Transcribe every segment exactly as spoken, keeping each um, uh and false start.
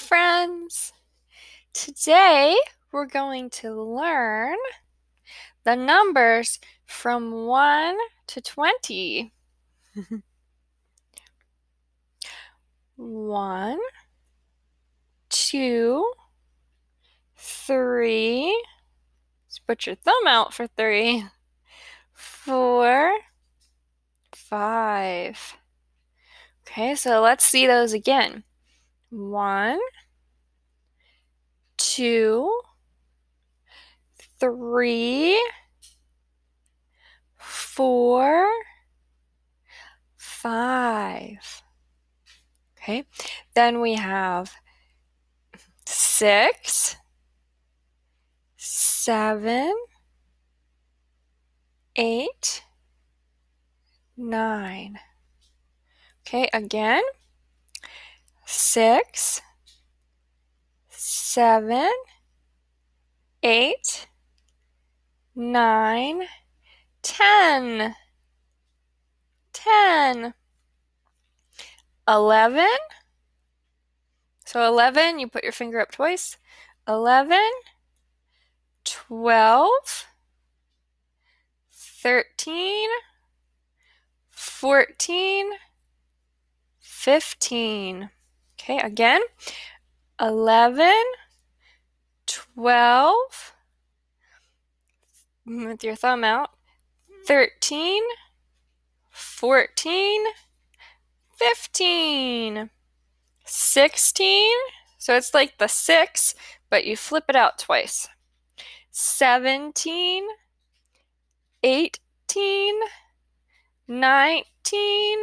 friends! Today we're going to learn the numbers from one to twenty. one, two, three, let's put your thumb out for three, four, five. Okay, so let's see those again. one, two, three, four, five. Okay, then we have six, seven, eight, nine. Okay, again, six, seven, eight, nine, ten. ten. eleven. So eleven, you put your finger up twice. eleven, twelve, thirteen, fourteen, fifteen. Okay, again, eleven, twelve, with your thumb out, thirteen, fourteen, fifteen, sixteen, so it's like the six, but you flip it out twice, seventeen, eighteen, nineteen,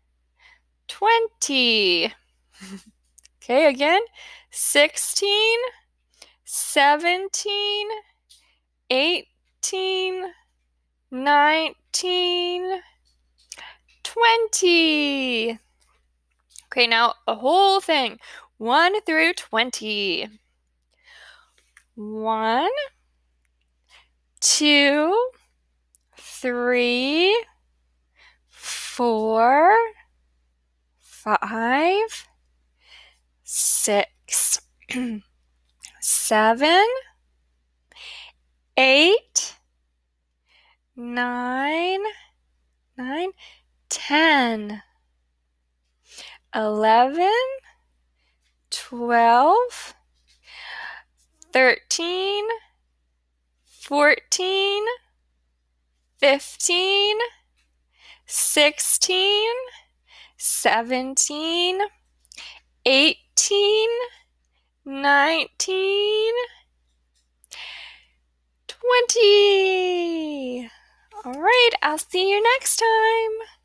twenty. Okay, again, sixteen, seventeen, eighteen, nineteen, twenty. Okay, now a whole thing, one through twenty. one, two, three, four, five, six, seven, eight, nine, nine, ten, eleven, twelve, thirteen, fourteen, fifteen, sixteen, seventeen, eighteen, nineteen, twenty. All right, I'll see you next time.